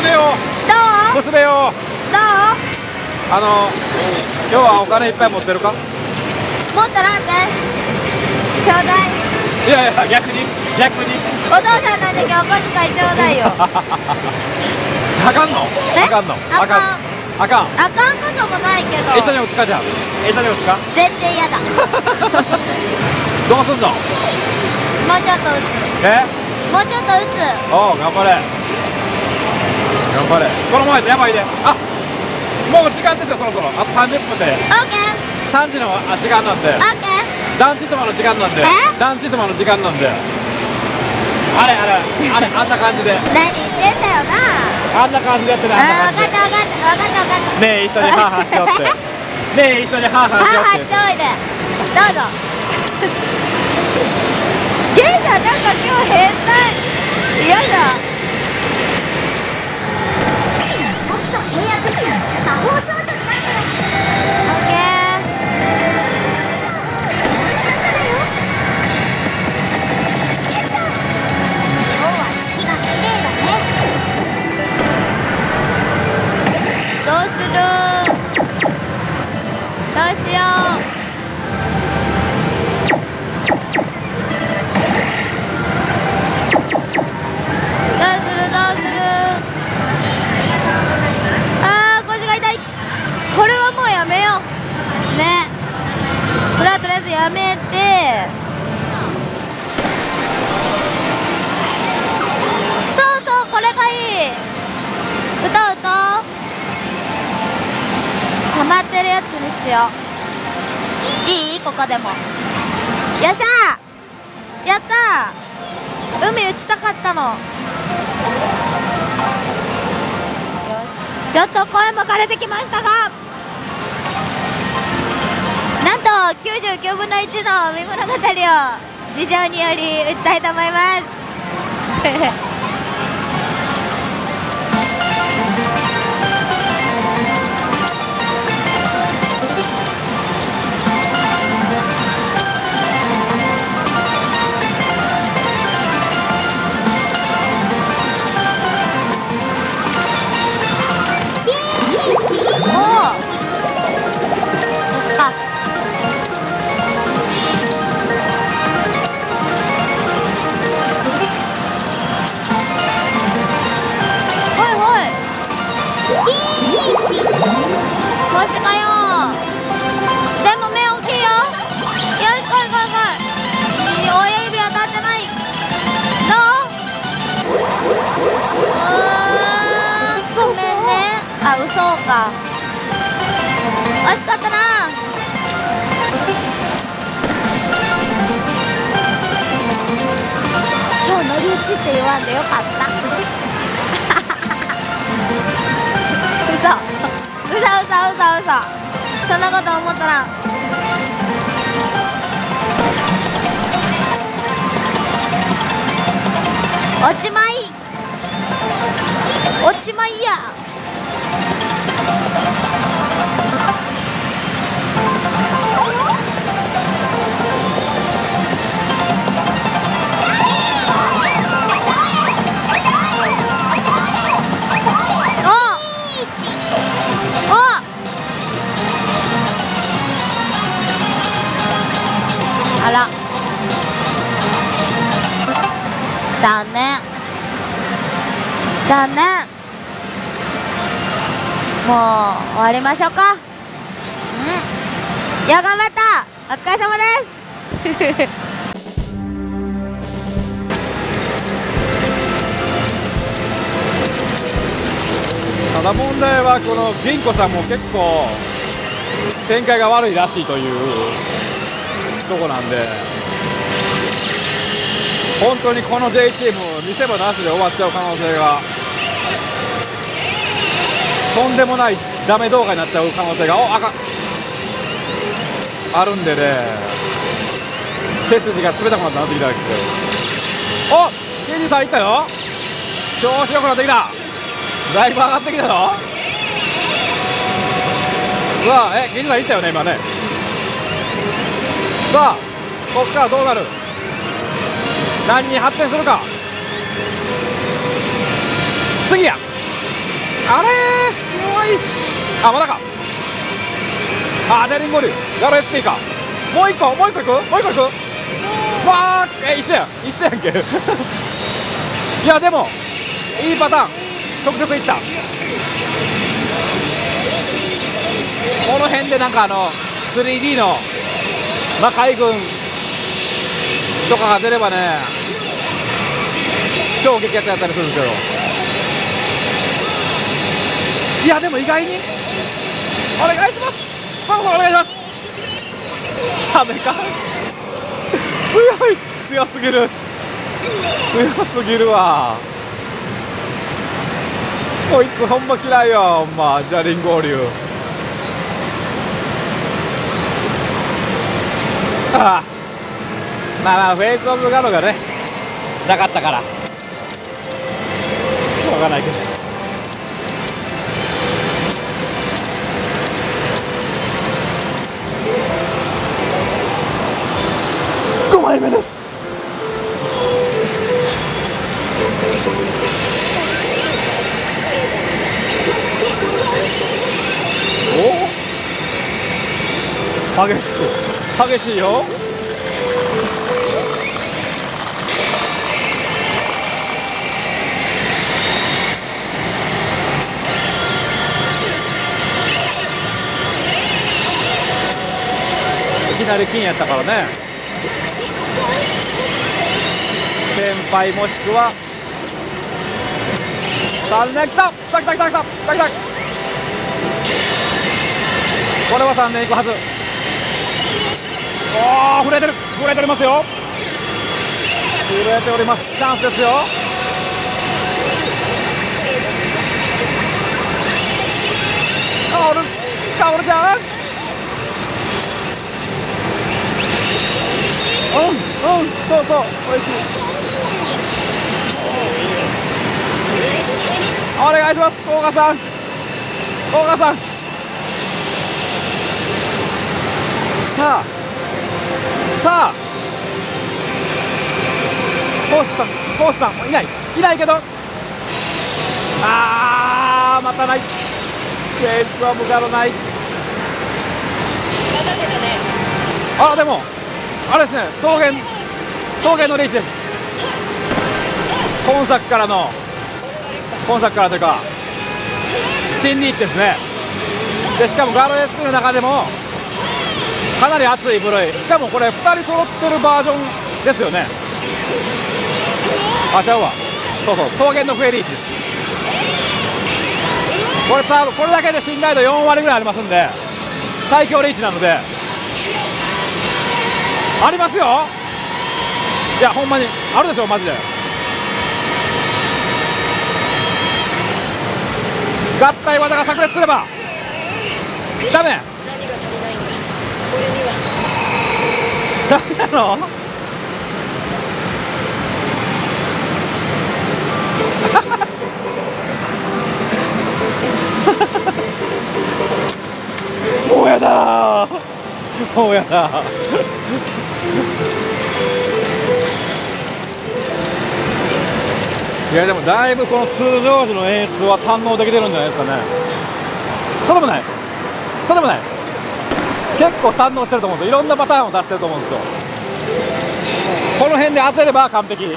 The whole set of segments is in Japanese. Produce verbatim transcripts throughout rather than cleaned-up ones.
娘よどう娘よどうあの今日はお金いっぱい持ってるか？ もっとなんでちょうだい。 いやいや逆に逆にお父さんなんで今日お小遣いちょうだいよ。 あかんの？ えあかんの？ あかんあかん。 あかんこともないけど一緒に打つかじゃあ。一緒に打つか？ 全然嫌だ。 どうすんの？ もうちょっと打つ。 え？ もうちょっと打つ。 おう頑張れ。頑張れ。このままやとやばいで。あ、もう時間ですよそろそろ。あとさんじゅっぷんで。 オッケーさんじのあ時間なんで。 オッケー。 団地妻の時間なんで。 え団地妻の時間なんで。あれあれあれあんな感じで。 何言ってんだよな。 あんな感じでやってね。あんな感じで。 あー分かった分かった分かった分かった。 ねえ一緒にハーハーしようって。ねえ一緒にハーハーしよハーハーうって。 しておいで。どうぞ。ゲイさんなんか今日変態。嫌だ。 もっと契約して魔法少女になるから。 オッケー。 今日は月が綺麗だね。 どうする？どうしよう。どうするどうする？あー腰が痛い。これはもうやめようね。フラットレスやめて。そうそうこれがいい。歌うとハマってるやつにしよう。いい？ここでもよっしゃーやったー。海打ちたかったの。よしちょっと声も枯れてきましたが、なんときゅうじゅうきゅうぶんのいちの海物語を事情により打ちたいと思います。そうか、惜しかったな。今日乗り打ちって言わんでよかった。うそ、うそうそうそうそう、そんなこと思ったら落ちまい落ちまいや。あら、残念残念。もう終わりましょうか。うん、いや頑張った、お疲れ様です。 ただ問題はこのビンコさんも結構展開が悪いらしいというとこなんで、本当にこの J チーム見せ場なしで終わっちゃう可能性が、とんでもないダメ動画になっちゃう可能性がおあかあるんでね、背筋が冷たくなってなってきたけど、おケンジさんいったよ、調子よくなってきた、だいぶ上がってきたよ。さあえケンジさんいったよね今ね。さあここからどうなる、何に発展するか。次やあれー弱い。あ、まだか。あ、デリンゴリューガロ エスピー か。もう一個もう一個いくもう一個いく。わあ、え、一緒やん一緒やんけいやでもいいパターン、直接いった。この辺でなんかあの スリーディー の魔界軍とかが出ればね、超激アツやったりするんですけど、いやでも意外にお願いします。サムさんお願いします。ダメか強い、強すぎる、強すぎるわ。こいつほんま嫌いよ、ほんま。じゃあリンゴ流ああ、まあまあフェイスオブガロがねなかったからしょうがないけど、ごまいめです。お、激しく激しいよ。いきなり金やったからね。先輩もしくはさんねんきた、きたきたきたきたきたきた、これはさんねんいくはず。おお、震えてる震えておりますよ、震えております。チャンスですよ。カオルカオルちゃん、うんうん、そうそう、おいしい。お願いします、甲賀さん甲賀さん。さあさあ、コーチさんコーチさんいないいないけど、あーまたない、フェイスオブガロない。あ、でもあれですね、桃源桃源のリーチです。今作からの今作からというか新リーチですね。でしかもガロ エスピー の中でもかなり熱い部類、しかもこれふたり揃ってるバージョンですよね。あ、ちゃうわ、そうそう、桃源の笛リーチです。これ多分これだけで信頼度よんわりぐらいありますんで最強リーチなので、ありますよ。いやほんまにあるでしょマジで。合体技が炸裂すればダメダメなのもうやだーもうやだーいやでもだいぶこの通常時の演出は堪能できてるんじゃないですかね。そうでもないそうでもない、結構堪能してると思うんですよ。いろんなパターンを出してると思うんですよ。この辺で当てれば完璧。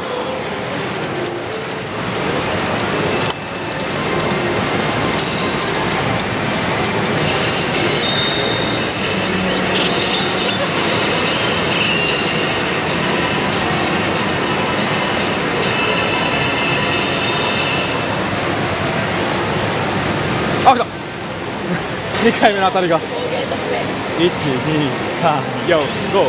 あ、来たにかいめの当たりがいちにさんよんご、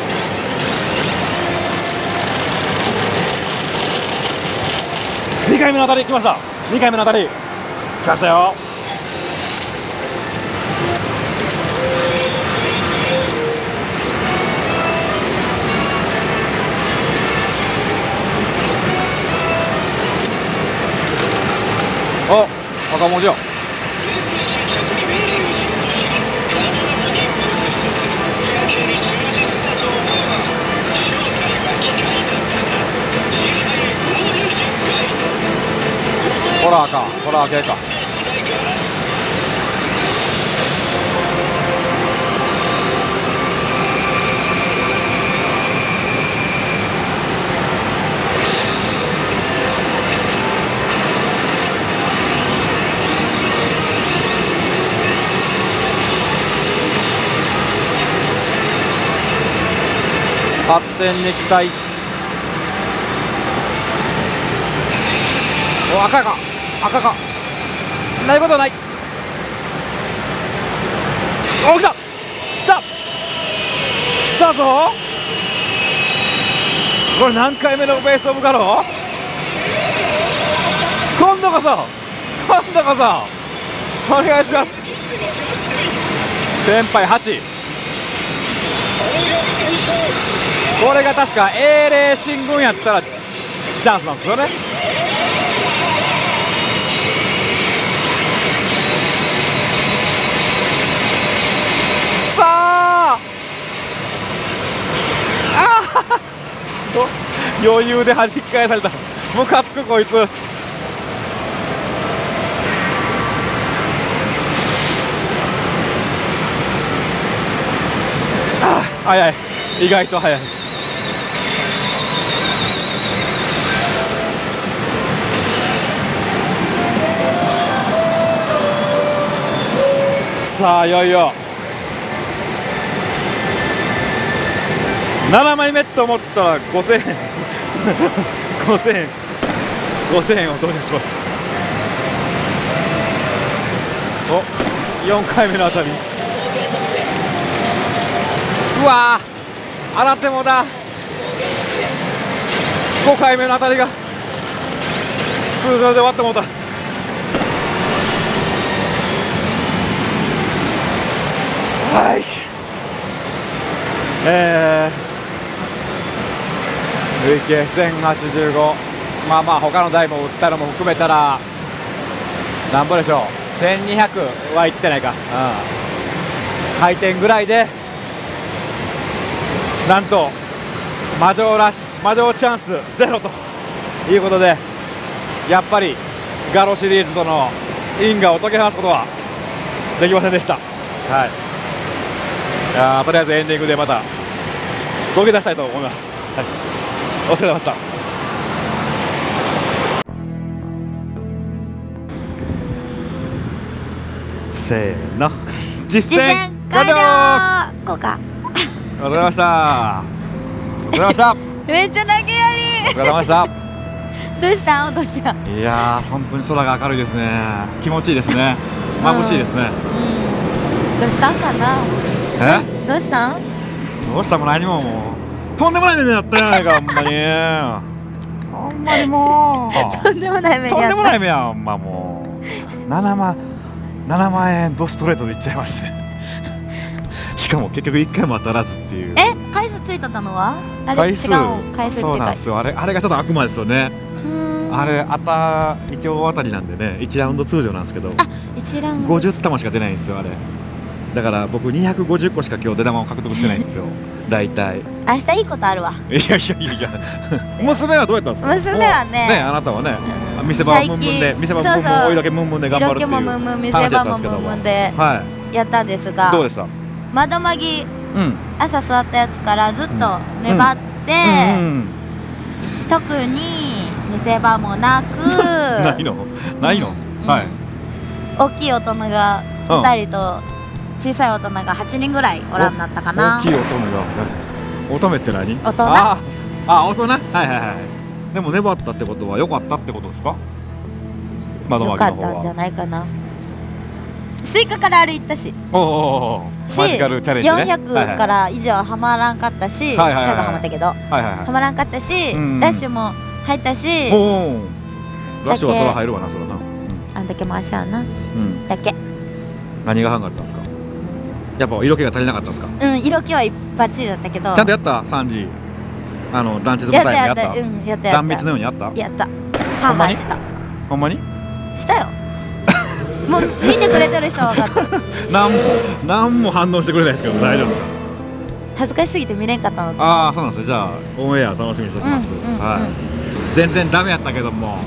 にかいめの当たり来ました。にかいめの当たり来ましたよ。お、赤文字よ。おホラーか、ホラー系か。発展に期待。お、赤か赤かないことはない。お、来た来た来たぞ。これ何回目のベースオブガロー。今度こそ今度こそお願いします。先輩はち。これが確か A レーシングやったらチャンスなんですよね。さあ、あー余裕で弾き返された。ムカつくこいつ。あー早い、意外と早い。さあいよいよななまいめと思ったらごせんえんごせんえんごせんえんを投入します。お、よんかいめのあたり。うわー、当たってもだ。ごかいめのあたりが通常で終わってもうた。はい、えー、累計せんはちじゅうご。まあまあ他の台も打ったのも含めたらなんぼでしょう、せんにひゃくはいってないか、うん、回転ぐらいでなんと魔女ラッシュ魔女チャンスゼロということで、やっぱりガロシリーズとの因果を解き放つことはできませんでした。はい、いやとりあえずエンディングでまた動き出したいと思います。はい、お疲れ様でした。せーの、実践完了。 こうか。 お疲れ様でした。お疲れ様でした。 めっちゃ投げやり。 お疲れ様でした。 どうしたんお父ちゃん。 いやー本当に空が明るいですね。気持ちいいですね。眩しいですね。 うん、どうしたんかな。 え？ どうしたん？ どうしたも何ももうとんでもない目になったやないかほんまに。ほんまにもうとんでもない目にとんでもない目。 目やほんまもう。ななまんななまんえんドストレートでいっちゃいまして。しかも結局いっかいも当たらずっていう。 え、回数ついとったのは？あれ回数違う回数ってそうなんですよ。あれあれがちょっと悪魔ですよね。あれあた一応当たりなんでね、いちラウンド通常なんですけど、 あ、一ラウンドごじゅう玉しか出ないんですよあれ。だから僕にひゃくごじゅっこしか今日出玉を獲得してないんですよ。大体。 明日いいことあるわ。 いやいやいやいや。娘はどうやったんですか。 娘はねね、あなたはね、 うん見せ場ムンムンで見せ場ムンムン、 そうそう追いだけムンムンで頑張るっていう色気もムンムン見せ話だ場もったんですけども。 ムンムンではやったんですが、 い。どうでした。 窓まぎうん。 朝座ったやつからずっと粘って、 うんうん特に見せ場もなくないのないの、 うんはい。 大きい大人がふたりと小さい大人がはちにんぐらいおらんなったかな。 大きい乙女が乙女って何。 大人ああ、大人。はいはいはい。でも粘ったってことは良かったってことですか。窓よ巻きの方かったんじゃは。 ないかな。スイカから歩いたしおおおお。 しマジカルチャレンジね。 よんひゃくから以上はまらんかったし、 はいはいはい最後はまったけどはいはいはい。 はまらんかったし、 うんラッシュも入ったし、 おお。ラッシュはそら入るわな、そらな。 あんだけ回しやなうん。うん。 だけ。 何がはんかったんですか。やっぱ色気が足りなかったんですか。 うん、色気はバッチリだったけど。 ちゃんとやったさんじ。あの団地ズボやったタイムやった。 やった、うん、やったやった。 断蜜のようにやった。 やった。 ほはんまにはした。 ほんまに。 したよ。もう見てくれてる人は分かった。 なんもなんも反応してくれないですけど大丈夫ですか。 恥ずかしすぎて見れんかったの。 ああそうなんですね。じゃあオンエア楽しみにしておきます。 うんうんうんはい。全然ダメやったけども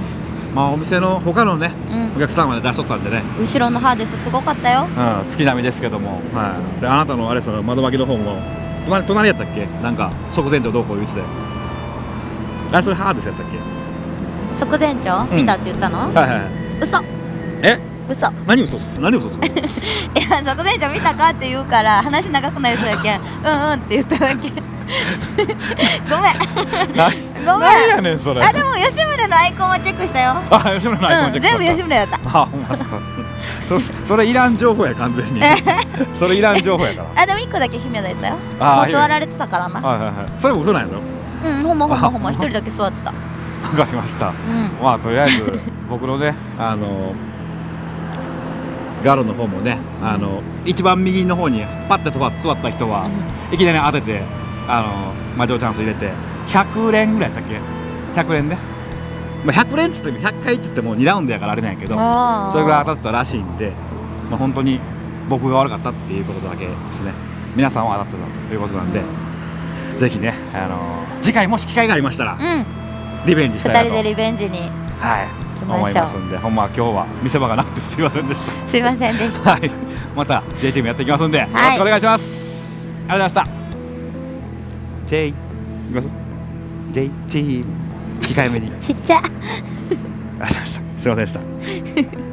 まあお店の他のね、 うんお客さんまで出しとったんでね、 後ろのハーデスすごかったよ。 うん、月並みですけども、はい、であなたのあれその窓巻きの方も隣隣やったっけ、なんか側前長どうこう言うてて、あれそれハーデスやったっけ。 側前長見たって言ったの？ はいはいはい。 嘘え、 嘘。 何嘘つ何嘘つくいや側前長見たかって言うから話長くなりそうやけん、うんうんって言っただけ。ごめんなごめん。 何やねんそれ。 あ、でも吉村のアイコンはチェックしたよ。 あ、吉村のアイコンうん、 チェック全部吉村やった。 あ、ほんまっすか。そそれいらん情報や完全に。それいらん情報やから。 あ、でも一個だけ姫田やったよ。 あーもう座られてたからな。 はいはいはい。それも嘘なんやろ。 うん、ほんまほんまほんまあ一人だけ座ってた。 わかりました。 うん。 まあとりあえず僕のね、あのガロの方もね、あの一番右の方にパッて座った人は、いきなり当てて、あの魔女チャンス入れてひゃく連ぐらいやったっけ。ひゃく連ね。まあひゃく連っつってもひゃっかいっつってもにラウンドやからあれなんやけど、 あーそれぐらい当たってたらしいんで、まあ本当に僕が悪かったっていうことだけですね。皆さんは当たってたということなんで、ぜひね、あの次回もし機会がありましたら、 うん。 リベンジしたいなと、 二人でリベンジに。 はい、 行きましょう思いますんで、ほんま今日は見せ場がなくてすいませんでしすいませんでした。 た。はい、また J チームやっていきますんで、よろしくお願いします。ありがとうございました。J いきます。J チームにかいめにありがとうちっちゃ。 ございました。すいませんでした。